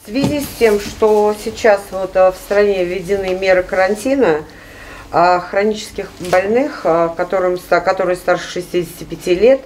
В связи с тем, что сейчас в стране введены меры карантина, хронических больных, которые старше 65 лет,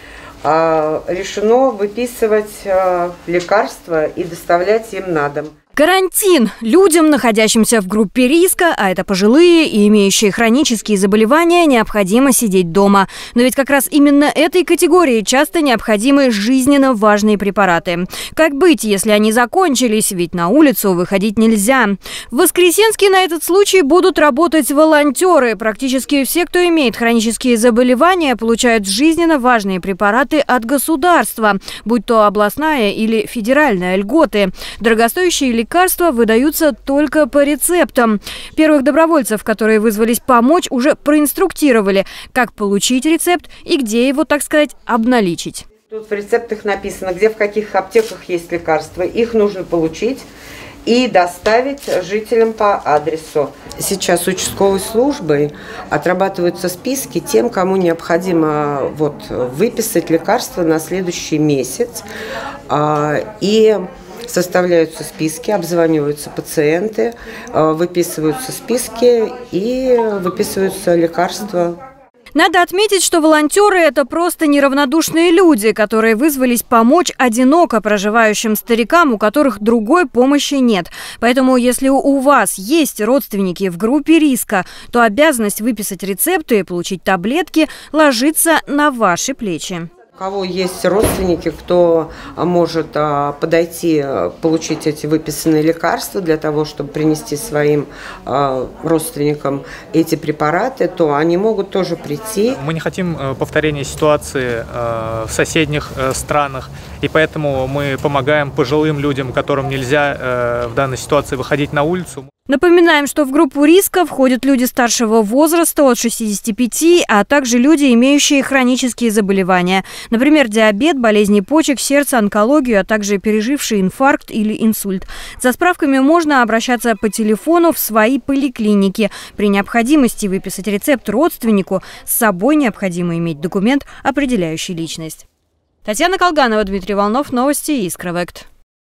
решено выписывать лекарства и доставлять им на дом. Карантин. Людям, находящимся в группе риска, а это пожилые и имеющие хронические заболевания, необходимо сидеть дома. Но ведь как раз именно этой категории часто необходимы жизненно важные препараты. Как быть, если они закончились? Ведь на улицу выходить нельзя. В Воскресенске на этот случай будут работать волонтеры. Практически все, кто имеет хронические заболевания, получают жизненно важные препараты от государства, будь то областная или федеральная льготы. Дорогостоящие лекарства выдаются только по рецептам. Первых добровольцев, которые вызвались помочь, уже проинструктировали, как получить рецепт и где его, так сказать, обналичить. Тут в рецептах написано, где в каких аптеках есть лекарства. Их нужно получить и доставить жителям по адресу. Сейчас участковой службой отрабатываются списки тем, кому необходимо выписать лекарства на следующий месяц. И составляются списки, обзваниваются пациенты, выписываются списки и выписываются лекарства. Надо отметить, что волонтеры – это просто неравнодушные люди, которые вызвались помочь одиноко проживающим старикам, у которых другой помощи нет. Поэтому, если у вас есть родственники в группе риска, то обязанность выписать рецепты и получить таблетки ложится на ваши плечи. У кого есть родственники, кто может подойти, получить эти выписанные лекарства для того, чтобы принести своим родственникам эти препараты, то они могут тоже прийти. Мы не хотим повторения ситуации в соседних странах, и поэтому мы помогаем пожилым людям, которым нельзя в данной ситуации выходить на улицу. Напоминаем, что в группу риска входят люди старшего возраста от 65, а также люди, имеющие хронические заболевания. Например, диабет, болезни почек, сердца, онкологию, а также пережившие инфаркт или инсульт. За справками можно обращаться по телефону в свои поликлиники. При необходимости выписать рецепт родственнику, с собой необходимо иметь документ, определяющий личность. Татьяна Колганова, Дмитрий Волнов, новости Искровект.